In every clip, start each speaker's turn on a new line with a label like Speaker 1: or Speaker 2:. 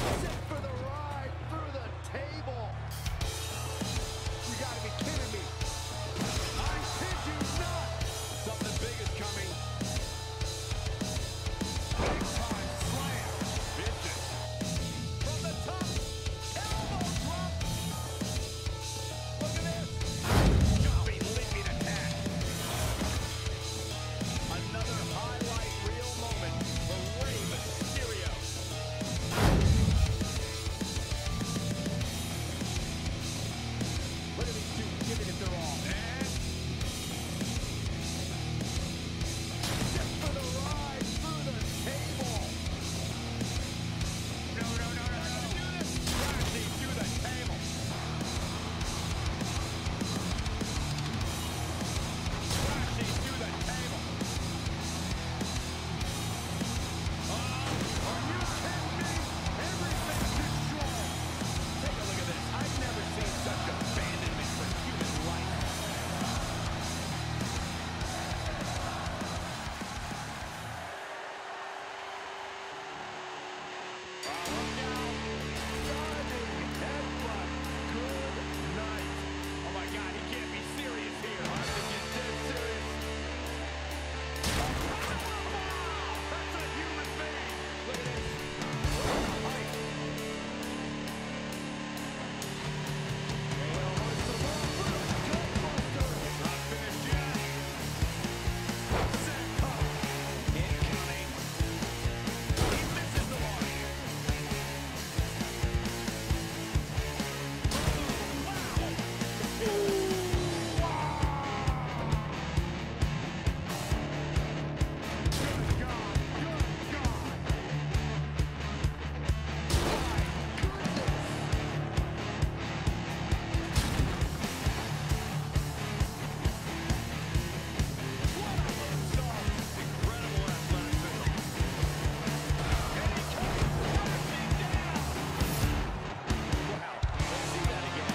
Speaker 1: For the ride through the table. You gotta be kidding me. I kid you not. Something big is coming. Big time slam. Vicious. From the top. Elbow drop. Look at this. Jumping, leaping attack. Another highlight reel moment for Rey Mysterio. Look at these two giving it their all. And just for the ride through the table. No. Crashing through the table. Crashing through the table. Are you kidding me? Everything's destroyed. Take a look at this. I've never seen such abandonment for human life. Look out. Diving headbutt. Good night. Oh my God, he can't be serious here. I think he's dead serious. That's a human being. Look at this. What a height. It's not finished yet. Set up. Incoming. He misses the mark. Good God. Good God. My goodness. What a moonsault. Incredible athleticism. And he comes crashing down. Wow. Let's see that again.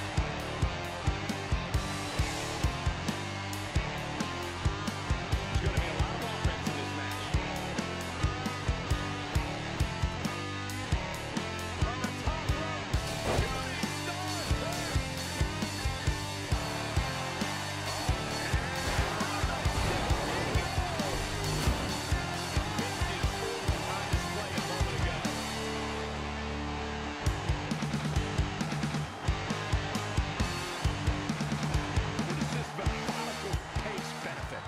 Speaker 1: There's going to be a lot of offense in this match. From the top rope. Shooting star press. On display a moment ago. What is this methodical pace benefit?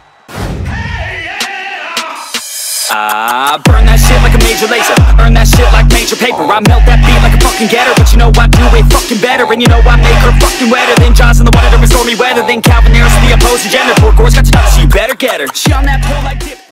Speaker 2: Burn that shit like a major laser. Earn that shit like major paper. I melt that beat like a fucking getter. But you know I do it fucking better. And you know I make her fucking wetter than Jaws in the water during stormy weather. Than Calvin Harris, the opposing gender. Poor Gore's got you nuts, so you better get her. She on that pole like dip.